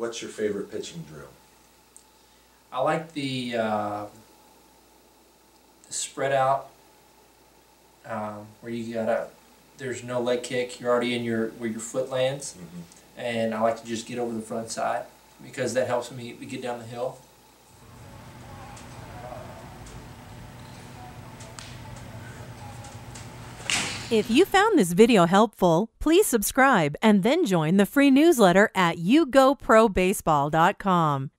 what's your favorite pitching drill? I like the spread out where you there's no leg kick. You're already in where your foot lands, and I like to just get over the front side because that helps me get down the hill. If you found this video helpful, please subscribe and then join the free newsletter at yougoprobaseball.com.